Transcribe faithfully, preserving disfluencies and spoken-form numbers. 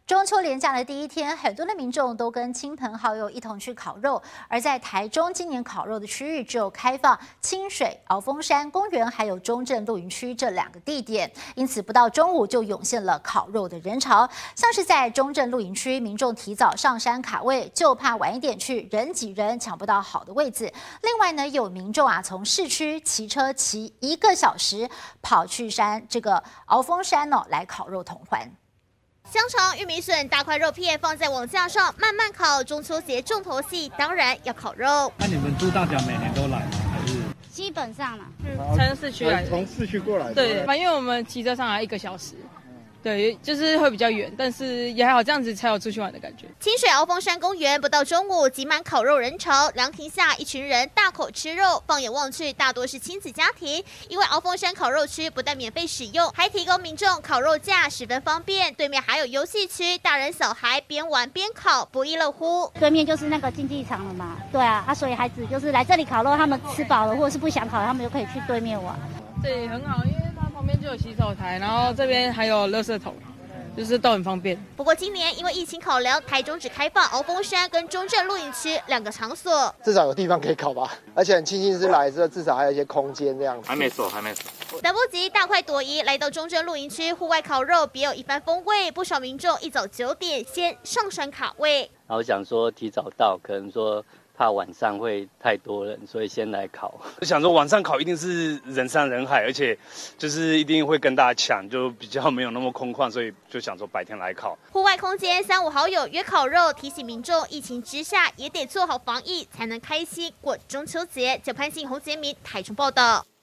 中秋连假的第一天，很多的民众都跟亲朋好友一同去烤肉。而在台中，今年烤肉的区域只有开放清水、鳌峰山公园还有中正露营区这两个地点，因此不到中午就涌现了烤肉的人潮。像是在中正露营区，民众提早上山卡位，就怕晚一点去人挤人，抢不到好的位置。另外呢，有民众啊从市区骑车骑一个小时跑去山这个鳌峰山哦来烤肉同欢。 香肠、玉米笋、大块肉片放在网架上慢慢烤，中秋节重头戏当然要烤肉。 那你们朱大甲每年都来吗？还是？ 基本上啦， 嗯，从市区来的， 从市区过来的。 对，反正因为我们骑车上来一个小时。 对，就是会比较远，但是也还好，这样子才有出去玩的感觉。 清水鳌峰山公园不到中午挤满烤肉人潮，凉亭下一群人大口吃肉。放眼望去，大多是亲子家庭，因为鳌峰山烤肉区不但免费使用，还提供民众烤肉架，十分方便。对面还有游戏区，大人小孩边玩边烤，不亦乐乎。 对面就是那个竞技场了嘛，对啊，啊，所以孩子就是来这里烤肉，他们吃饱了或者是不想烤，他们就可以去对面玩。 对，很好，因为它旁边就有洗手台，然后这边还有垃圾桶。 就是都很方便。 不过今年因为疫情考量，台中只开放鳌峰山跟中正露营区两个场所， 至少有地方可以烤吧。而且很庆幸是来之后，至少还有一些空间这样子。 还没锁，还没锁。 等不及大快朵颐，来到中正露营区户外烤肉，别有一番风味。不少民众一早九点先上山卡位。 然后想说提早到，可能说。 怕晚上会太多人，所以先来烤。 就想说晚上烤一定是人山人海，而且就是一定会跟大家抢，就比较没有那么空旷，所以就想说白天来烤。 户外空间，三五好友约烤肉，提醒民众疫情之下也得做好防疫，才能开心过中秋节。九潘信、洪杰明台中报道。